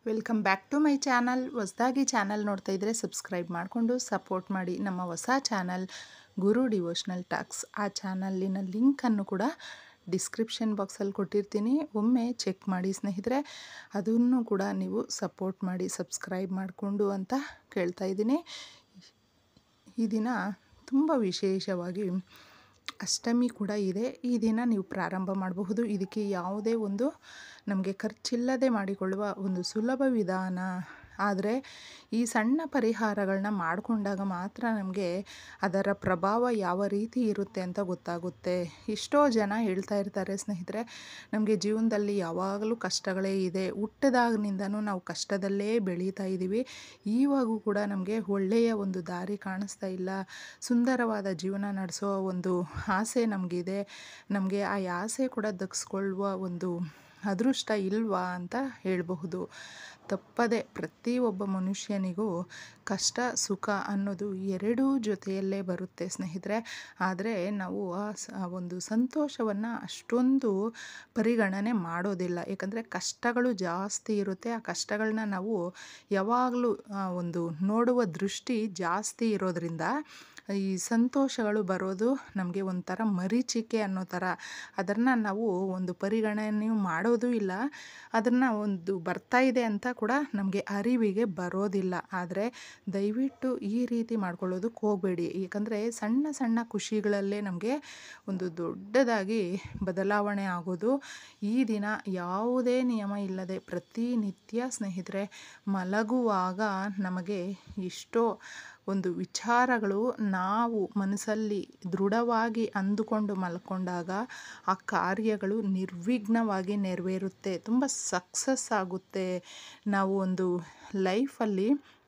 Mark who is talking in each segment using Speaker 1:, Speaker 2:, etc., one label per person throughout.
Speaker 1: Welcome back to my channel. ಹೊಸದಾಗಿ channel ನೋಡ್ತಾ ಇದ್ದರೆ ಸಬ್ಸ್ಕ್ರೈಬ್ ಮಾಡಿಕೊಂಡು ಸಪೋರ್ಟ್ ಮಾಡಿ. ನಮ್ಮ ಹೊಸ ಚಾನಲ್ ಗುರು ಡಿವೋಷ್ನಲ್ ಟಾಕ್ಸ್, ಆ ಚಾನಲ್ಲಿನ ಲಿಂಕನ್ನು ಕೂಡ ಡಿಸ್ಕ್ರಿಪ್ಷನ್ ಬಾಕ್ಸಲ್ಲಿ ಕೊಟ್ಟಿರ್ತೀನಿ, ಒಮ್ಮೆ ಚೆಕ್ ಮಾಡಿ ಸ್ನೇಹಿತರೆ. ಅದನ್ನು ಕೂಡ ನೀವು ಸಪೋರ್ಟ್ ಮಾಡಿ, ಸಬ್ಸ್ಕ್ರೈಬ್ ಮಾಡಿಕೊಂಡು ಅಂತ ಕೇಳ್ತಾ ಇದ್ದೀನಿ. ಈ ದಿನ ತುಂಬ ವಿಶೇಷವಾಗಿ ಅಷ್ಟಮಿ ಕೂಡ ಇದೆ. ಈ ದಿನ ನೀವು ಪ್ರಾರಂಭ ಮಾಡಬಹುದು. ಇದಕ್ಕೆ ಯಾವುದೇ ಒಂದು ನಮಗೆ ಖರ್ಚಿಲ್ಲದೆ ಮಾಡಿಕೊಳ್ಳುವ ಒಂದು ಸುಲಭ ವಿಧಾನ. ಆದರೆ ಈ ಸಣ್ಣ ಪರಿಹಾರಗಳನ್ನ ಮಾಡಿಕೊಂಡಾಗ ಮಾತ್ರ ನಮಗೆ ಅದರ ಪ್ರಭಾವ ಯಾವ ರೀತಿ ಇರುತ್ತೆ ಅಂತ ಗೊತ್ತಾಗುತ್ತೆ. ಎಷ್ಟೋ ಜನ ಹೇಳ್ತಾ ಇರ್ತಾರೆ ಸ್ನೇಹಿತರೆ, ನಮಗೆ ಜೀವನದಲ್ಲಿ ಯಾವಾಗಲೂ ಕಷ್ಟಗಳೇ ಇದೆ, ಹುಟ್ಟಿದಾಗಿನಿಂದನೂ ನಾವು ಕಷ್ಟದಲ್ಲೇ ಬೆಳೀತಾ ಇದ್ದೀವಿ, ಈವಾಗೂ ಕೂಡ ನಮಗೆ ಒಳ್ಳೆಯ ಒಂದು ದಾರಿ ಕಾಣಿಸ್ತಾ ಇಲ್ಲ, ಸುಂದರವಾದ ಜೀವನ ನಡೆಸೋ ಒಂದು ಆಸೆ ನಮಗಿದೆ, ನಮಗೆ ಆ ಆಸೆ ಕೂಡ ದಕ್ಕಿಸ್ಕೊಳ್ಳುವ ಒಂದು ಅದೃಷ್ಟ ಇಲ್ವಾ ಅಂತ ಹೇಳಬಹುದು. ತಪ್ಪದೆ ಪ್ರತಿಯೊಬ್ಬ ಮನುಷ್ಯನಿಗೂ ಕಷ್ಟ ಸುಖ ಅನ್ನೋದು ಎರಡೂ ಜೊತೆಯಲ್ಲೇ ಬರುತ್ತೆ ಸ್ನೇಹಿತರೆ. ಆದರೆ ನಾವು ಆ ಒಂದು ಸಂತೋಷವನ್ನು ಅಷ್ಟೊಂದು ಪರಿಗಣನೆ ಮಾಡೋದಿಲ್ಲ. ಏಕೆಂದರೆ ಕಷ್ಟಗಳು ಜಾಸ್ತಿ ಇರುತ್ತೆ. ಆ ಕಷ್ಟಗಳನ್ನ ನಾವು ಯಾವಾಗಲೂ ಒಂದು ನೋಡುವ ದೃಷ್ಟಿ ಜಾಸ್ತಿ ಇರೋದ್ರಿಂದ ಈ ಸಂತೋಷಗಳು ಬರೋದು ನಮಗೆ ಒಂಥರ ಮರೀಚಿಕೆ ಅನ್ನೋ ಥರ. ಅದನ್ನು ನಾವು ಒಂದು ಪರಿಗಣನೆಯೂ ಮಾಡೋದು ಇಲ್ಲ, ಅದನ್ನು ಒಂದು ಬರ್ತಾ ಇದೆ ಅಂತ ಕೂಡ ನಮಗೆ ಅರಿವಿಗೆ ಬರೋದಿಲ್ಲ. ಆದರೆ ದಯವಿಟ್ಟು ಈ ರೀತಿ ಮಾಡ್ಕೊಳ್ಳೋದಕ್ಕೆ ಹೋಗಬೇಡಿ. ಏಕೆಂದರೆ ಸಣ್ಣ ಸಣ್ಣ ಖುಷಿಗಳಲ್ಲೇ ನಮಗೆ ಒಂದು ದೊಡ್ಡದಾಗಿ ಬದಲಾವಣೆ ಆಗೋದು. ಈ ದಿನ ಯಾವುದೇ ನಿಯಮ ಇಲ್ಲದೆ ಪ್ರತಿನಿತ್ಯ ಸ್ನೇಹಿತರೆ ಮಲಗುವಾಗ ನಮಗೆ ಎಷ್ಟೋ ಒಂದು ವಿಚಾರಗಳು ನಾವು ಮನಸ್ಸಲ್ಲಿ ದೃಢವಾಗಿ ಅಂದುಕೊಂಡು ಮಲ್ಕೊಂಡಾಗ ಆ ಕಾರ್ಯಗಳು ನಿರ್ವಿಘ್ನವಾಗಿ ನೆರವೇರುತ್ತೆ, ತುಂಬ ಸಕ್ಸಸ್ ಆಗುತ್ತೆ. ನಾವು ಒಂದು ಲೈಫಲ್ಲಿ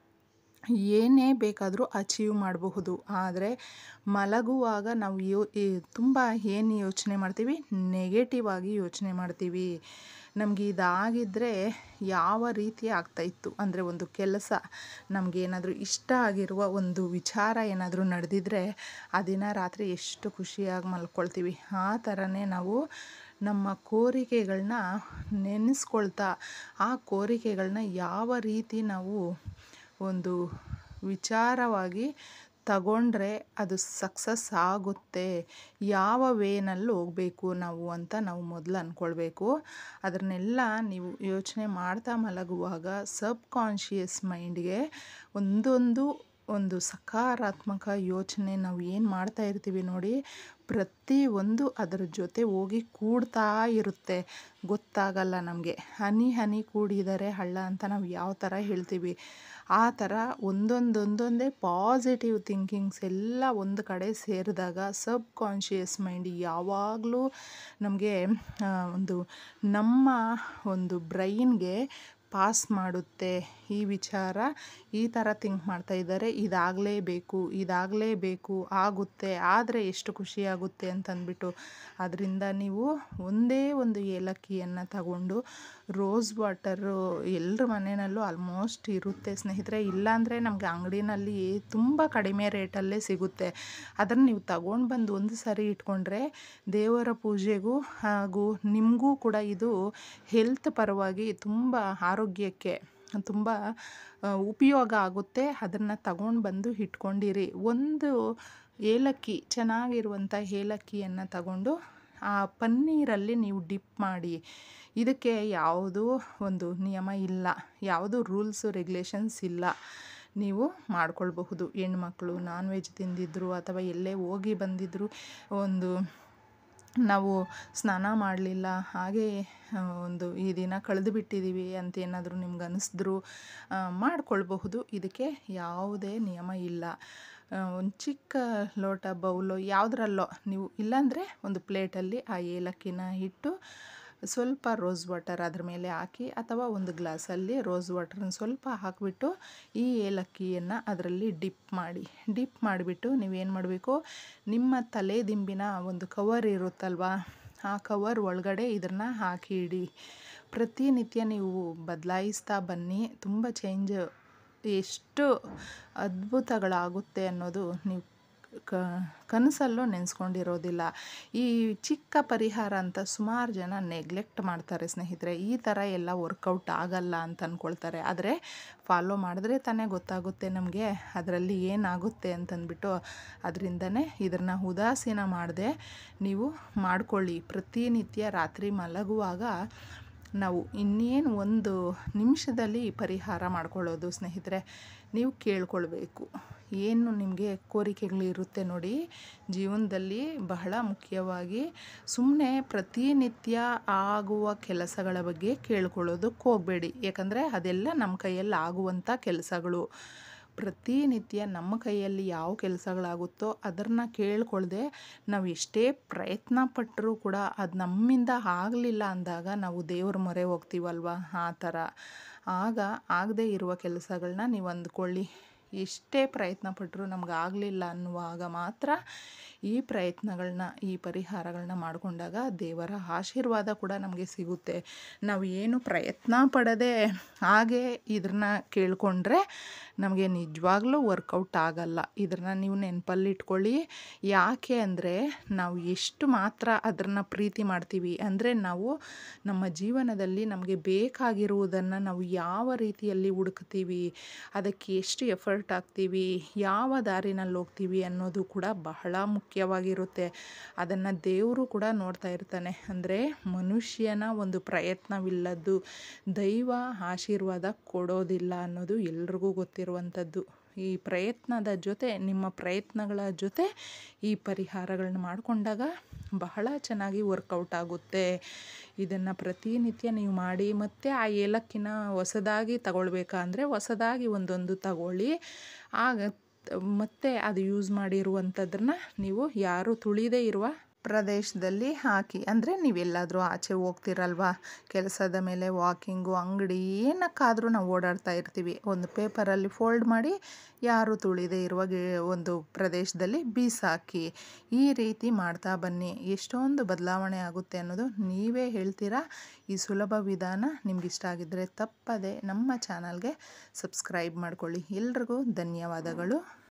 Speaker 1: ಏನೇ ಬೇಕಾದರೂ ಅಚೀವ್ ಮಾಡಬಹುದು. ಆದರೆ ಮಲಗುವಾಗ ನಾವು ತುಂಬ ಏನು ಯೋಚನೆ ಮಾಡ್ತೀವಿ, ನೆಗೆಟಿವ್ ಆಗಿ ಯೋಚನೆ ಮಾಡ್ತೀವಿ. ನಮಗೆ ಇದಾಗಿದ್ದರೆ ಯಾವ ರೀತಿ ಆಗ್ತಾಯಿತ್ತು ಅಂದರೆ, ಒಂದು ಕೆಲಸ ನಮಗೇನಾದರೂ ಇಷ್ಟ ಆಗಿರುವ ಒಂದು ವಿಚಾರ ಏನಾದರೂ ನಡೆದಿದ್ರೆ ಆ ದಿನ ರಾತ್ರಿ ಎಷ್ಟು ಖುಷಿಯಾಗಿ ಮಲ್ಕೊಳ್ತೀವಿ. ಆ ಥರನೇ ನಾವು ನಮ್ಮ ಕೋರಿಕೆಗಳನ್ನ ನೆನೆಸ್ಕೊಳ್ತಾ ಆ ಕೋರಿಕೆಗಳನ್ನ ಯಾವ ರೀತಿ ನಾವು ಒಂದು ವಿಚಾರವಾಗಿ ತಗೊಂಡ್ರೆ ಅದು ಸಕ್ಸಸ್ ಆಗುತ್ತೆ, ಯಾವ ವೇನಲ್ಲಿ ಹೋಗಬೇಕು ನಾವು ಅಂತ ನಾವು ಮೊದಲು ಅಂದ್ಕೊಳ್ಬೇಕು. ಅದನ್ನೆಲ್ಲ ನೀವು ಯೋಚನೆ ಮಾಡ್ತಾ ಮಲಗುವಾಗ ಸಬ್ ಕಾನ್ಷಿಯಸ್ ಮೈಂಡ್ಗೆ ಒಂದು ಸಕಾರಾತ್ಮಕ ಯೋಚನೆ ನಾವು ಏನು ಮಾಡ್ತಾ ಇರ್ತೀವಿ ನೋಡಿ, ಪ್ರತಿಯೊಂದು ಅದರ ಜೊತೆ ಹೋಗಿ ಕೂಡ್ತಾ ಇರುತ್ತೆ, ಗೊತ್ತಾಗಲ್ಲ ನಮಗೆ. ಹನಿ ಹನಿ ಕೂಡಿದರೆ ಹಳ್ಳ ಅಂತ ನಾವು ಯಾವ ಥರ ಹೇಳ್ತೀವಿ, ಆ ಥರ ಒಂದೊಂದೇ ಪಾಸಿಟಿವ್ ಥಿಂಕಿಂಗ್ಸ್ ಎಲ್ಲ ಒಂದು ಕಡೆ ಸೇರಿದಾಗ ಸಬ್ ಕಾನ್ಷಿಯಸ್ ಮೈಂಡ್ ಯಾವಾಗಲೂ ನಮಗೆ ನಮ್ಮ ಒಂದು ಬ್ರೈನ್ಗೆ ಪಾಸ್ ಮಾಡುತ್ತೆ. ಈ ವಿಚಾರ ಈ ಥರ ಥಿಂಕ್ ಮಾಡ್ತಾ ಇದ್ದಾರೆ, ಇದಾಗಲೇಬೇಕು ಆಗುತ್ತೆ, ಆದರೆ ಎಷ್ಟು ಖುಷಿಯಾಗುತ್ತೆ ಅಂತಂದ್ಬಿಟ್ಟು. ಅದರಿಂದ ನೀವು ಒಂದೇ ಒಂದು ಏಲಕ್ಕಿಯನ್ನು ತಗೊಂಡು, ರೋಸ್ ವಾಟರು ಎಲ್ಲರ ಮನೆಯಲ್ಲೂ ಆಲ್ಮೋಸ್ಟ್ ಇರುತ್ತೆ ಸ್ನೇಹಿತರೆ, ಇಲ್ಲಾಂದರೆ ನಮಗೆ ಅಂಗಡಿನಲ್ಲಿ ತುಂಬ ಕಡಿಮೆ ರೇಟಲ್ಲೇ ಸಿಗುತ್ತೆ. ಅದನ್ನು ನೀವು ತಗೊಂಡು ಬಂದು ಒಂದು ಸರಿ ಇಟ್ಕೊಂಡ್ರೆ ದೇವರ ಪೂಜೆಗೂ ಹಾಗೂ ನಿಮಗೂ ಕೂಡ ಇದು ಹೆಲ್ತ್ ಪರವಾಗಿ ತುಂಬ ಆರೋಗ್ಯಕ್ಕೆ ತುಂಬ ಉಪಯೋಗ ಆಗುತ್ತೆ. ಅದನ್ನು ತಗೊಂಡು ಬಂದು ಇಟ್ಕೊಂಡಿರಿ. ಒಂದು ಏಲಕ್ಕಿ, ಚೆನ್ನಾಗಿರುವಂಥ ಏಲಕ್ಕಿಯನ್ನು ತಗೊಂಡು ಆ ಪನ್ನೀರಲ್ಲಿ ನೀವು ಡಿಪ್ ಮಾಡಿ. ಇದಕ್ಕೆ ಯಾವುದೂ ಒಂದು ನಿಯಮ ಇಲ್ಲ, ಯಾವುದೂ ರೂಲ್ಸು ರೆಗ್ಯುಲೇಷನ್ಸ್ ಇಲ್ಲ, ನೀವು ಮಾಡ್ಕೊಳ್ಬಹುದು. ಹೆಣ್ಮಕ್ಳು ನಾನ್ ವೆಜ್ ತಿಂದಿದ್ರು ಅಥವಾ ಎಲ್ಲೇ ಹೋಗಿ ಬಂದಿದ್ರು, ನಾವು ಸ್ನಾನ ಮಾಡಲಿಲ್ಲ, ಹಾಗೆ ಈ ದಿನ ಕಳೆದು ಬಿಟ್ಟಿದ್ದೀವಿ ಅಂತ ಏನಾದರೂ ನಿಮ್ಗೆ ಅನ್ನಿಸಿದ್ರು ಮಾಡ್ಕೊಳ್ಬಹುದು. ಇದಕ್ಕೆ ಯಾವುದೇ ನಿಯಮ ಇಲ್ಲ. ಒಂದು ಚಿಕ್ಕ ಲೋಟ ಬೌಲು ಯಾವುದರಲ್ಲೋ ನೀವು, ಇಲ್ಲಾಂದರೆ ಒಂದು ಪ್ಲೇಟಲ್ಲಿ ಆ ಏಲಕ್ಕಿನ ಇಟ್ಟು ಸ್ವಲ್ಪ ರೋಸ್ ವಾಟರ್ ಅದ್ರ ಮೇಲೆ ಹಾಕಿ, ಅಥವಾ ಒಂದು ಗ್ಲಾಸಲ್ಲಿ ರೋಸ್ ವಾಟರ್ನ ಸ್ವಲ್ಪ ಹಾಕಿಬಿಟ್ಟು ಈ ಏಲಕ್ಕಿಯನ್ನು ಅದರಲ್ಲಿ ಡಿಪ್ ಮಾಡಿಬಿಟ್ಟು ನೀವೇನು ಮಾಡಬೇಕು, ನಿಮ್ಮ ತಲೆ ದಿಂಬಿನ ಒಂದು ಕವರ್ ಇರುತ್ತಲ್ವ, ಆ ಕವರ್ ಒಳಗಡೆ ಇದನ್ನು ಹಾಕಿ ಇಡಿ. ಪ್ರತಿನಿತ್ಯ ನೀವು ಬದಲಾಯಿಸ್ತಾ ಬನ್ನಿ, ತುಂಬ ಚೇಂಜ್ ಎಷ್ಟು ಅದ್ಭುತಗಳಾಗುತ್ತೆ ಅನ್ನೋದು ನೀವು ಕನಸಲ್ಲೂ ನೆನೆಸ್ಕೊಂಡಿರೋದಿಲ್ಲ. ಈ ಚಿಕ್ಕ ಪರಿಹಾರ ಅಂತ ಸುಮಾರು ಜನ ನೆಗ್ಲೆಕ್ಟ್ ಮಾಡ್ತಾರೆ ಸ್ನೇಹಿತರೆ. ಈ ಥರ ಎಲ್ಲ ವರ್ಕೌಟ್ ಆಗಲ್ಲ ಅಂತ ಅಂದ್ಕೊಳ್ತಾರೆ. ಆದರೆ ಫಾಲೋ ಮಾಡಿದ್ರೆ ತಾನೇ ಗೊತ್ತಾಗುತ್ತೆ ನಮಗೆ ಅದರಲ್ಲಿ ಏನಾಗುತ್ತೆ ಅಂತಂದ್ಬಿಟ್ಟು. ಅದರಿಂದನೇ ಇದನ್ನು ಉದಾಸೀನ ಮಾಡದೆ ನೀವು ಮಾಡ್ಕೊಳ್ಳಿ. ಪ್ರತಿನಿತ್ಯ ರಾತ್ರಿ ಮಲಗುವಾಗ ನಾವು ಇನ್ನೇನು 1 ನಿಮಿಷದಲ್ಲಿ ಪರಿಹಾರ ಮಾಡ್ಕೊಳ್ಳೋದು ಸ್ನೇಹಿತರೆ. ನೀವು ಕೇಳ್ಕೊಳ್ಬೇಕು. ಏನು ನಿಮಗೆ ಕೋರಿಕೆಗಳಿರುತ್ತೆ ನೋಡಿ ಜೀವನದಲ್ಲಿ, ಬಹಳ ಮುಖ್ಯವಾಗಿ ಸುಮ್ಮನೆ ಪ್ರತಿನಿತ್ಯ ಆಗುವ ಕೆಲಸಗಳ ಬಗ್ಗೆ ಕೇಳ್ಕೊಳ್ಳೋದಕ್ಕೆ ಹೋಗಬೇಡಿ. ಯಾಕಂದರೆ ಅದೆಲ್ಲ ನಮ್ಮ ಕೈಯಲ್ಲಿ ಆಗುವಂಥ ಕೆಲಸಗಳು. ಪ್ರತಿನಿತ್ಯ ನಮ್ಮ ಕೈಯಲ್ಲಿ ಯಾವ ಕೆಲಸಗಳಾಗುತ್ತೋ ಅದನ್ನು ಕೇಳ್ಕೊಳ್ದೆ ನಾವು ಎಷ್ಟೇ ಪ್ರಯತ್ನ ಪಟ್ಟರೂ ಕೂಡ ಅದು ನಮ್ಮಿಂದ ಆಗಲಿಲ್ಲ ಅಂದಾಗ ನಾವು ದೇವ್ರ ಮೊರೆ ಹೋಗ್ತೀವಲ್ವ, ಆ ಥರ. ಆಗ ಆಗದೇ ಇರುವ ಕೆಲಸಗಳನ್ನ ನೀವು ಅಂದ್ಕೊಳ್ಳಿ. ಎಷ್ಟೇ ಪ್ರಯತ್ನ ಪಟ್ಟರೂ ನಮ್ಗೆ ಆಗಲಿಲ್ಲ ಅನ್ನುವಾಗ ಮಾತ್ರ ಈ ಪ್ರಯತ್ನಗಳನ್ನ, ಈ ಪರಿಹಾರಗಳನ್ನ ಮಾಡಿಕೊಂಡಾಗ ದೇವರ ಆಶೀರ್ವಾದ ಕೂಡ ನಮಗೆ ಸಿಗುತ್ತೆ. ನಾವು ಏನು ಪ್ರಯತ್ನ ಪಡದೆ ಹಾಗೆ ಇದನ್ನ ಕೇಳ್ಕೊಂಡ್ರೆ ನಮಗೆ ನಿಜವಾಗ್ಲೂ ವರ್ಕೌಟ್ ಆಗಲ್ಲ. ಇದನ್ನು ನೀವು ನೆನಪಲ್ಲಿಟ್ಕೊಳ್ಳಿ. ಯಾಕೆ ಅಂದರೆ ನಾವು ಎಷ್ಟು ಮಾತ್ರ ಅದನ್ನು ಪ್ರೀತಿ ಮಾಡ್ತೀವಿ ಅಂದರೆ, ನಾವು ನಮ್ಮ ಜೀವನದಲ್ಲಿ ನಮಗೆ ಬೇಕಾಗಿರುವುದನ್ನು ನಾವು ಯಾವ ರೀತಿಯಲ್ಲಿ ಹುಡುಕ್ತೀವಿ, ಅದಕ್ಕೆ ಎಷ್ಟು ಎಫರ್ಟ್ ಹಾಕ್ತೀವಿ, ಯಾವ ದಾರಿನಲ್ಲಿ ಹೋಗ್ತೀವಿ ಅನ್ನೋದು ಕೂಡ ಬಹಳ ಮುಖ್ಯವಾಗಿರುತ್ತೆ. ಅದನ್ನು ದೇವರು ಕೂಡ ನೋಡ್ತಾ ಇರ್ತಾನೆ. ಅಂದರೆ ಮನುಷ್ಯನ ಒಂದು ಪ್ರಯತ್ನವಿಲ್ಲದ್ದು ದೈವ ಆಶೀರ್ವಾದ ಕೊಡೋದಿಲ್ಲ ಅನ್ನೋದು ಎಲ್ರಿಗೂ ಗೊತ್ತಿರುವಂಥದ್ದು. ಈ ಪ್ರಯತ್ನದ ಜೊತೆ, ನಿಮ್ಮ ಪ್ರಯತ್ನಗಳ ಜೊತೆ ಈ ಪರಿಹಾರಗಳನ್ನ ಮಾಡಿಕೊಂಡಾಗ ಬಹಳ ಚೆನ್ನಾಗಿ ವರ್ಕೌಟ್ ಆಗುತ್ತೆ. ಇದನ್ನು ಪ್ರತಿನಿತ್ಯ ನೀವು ಮಾಡಿ. ಮತ್ತು ಆ ಏಲಕ್ಕಿನ ಹೊಸದಾಗಿ ತಗೊಳ್ಬೇಕಾ ಅಂದರೆ ಹೊಸದಾಗಿ ಒಂದೊಂದು ತಗೊಳ್ಳಿ. ಆಗ ಮತ್ತೆ ಅದು ಯೂಸ್ ಮಾಡಿರುವಂಥದ್ದನ್ನ ನೀವು ಯಾರು ತುಳಿದೇ ಇರುವ ಪ್ರದೇಶದಲ್ಲಿ ಹಾಕಿ. ಅಂದರೆ ನೀವೆಲ್ಲಾದರೂ ಆಚೆ ಹೋಗ್ತಿರಲ್ವ, ಕೆಲಸದ ಮೇಲೆ, ವಾಕಿಂಗು, ಅಂಗಡಿ, ಏನಕ್ಕಾದರೂ ನಾವು ಓಡಾಡ್ತಾ ಇರ್ತೀವಿ. ಒಂದು ಪೇಪರಲ್ಲಿ ಫೋಲ್ಡ್ ಮಾಡಿ ಯಾರು ತುಳಿದೇ ಇರುವ ಒಂದು ಪ್ರದೇಶದಲ್ಲಿ ಬೀಸಾಕಿ. ಈ ರೀತಿ ಮಾಡ್ತಾ ಬನ್ನಿ. ಎಷ್ಟೊಂದು ಬದಲಾವಣೆ ಆಗುತ್ತೆ ಅನ್ನೋದು ನೀವೇ ಹೇಳ್ತೀರಾ. ಈ ಸುಲಭ ವಿಧಾನ ನಿಮ್ಗೆ ಇಷ್ಟ ಆಗಿದ್ದರೆ ತಪ್ಪದೆ ನಮ್ಮ ಚಾನಲ್ಗೆ ಸಬ್ಸ್ಕ್ರೈಬ್ ಮಾಡ್ಕೊಳ್ಳಿ. ಎಲ್ರಿಗೂ ಧನ್ಯವಾದಗಳು.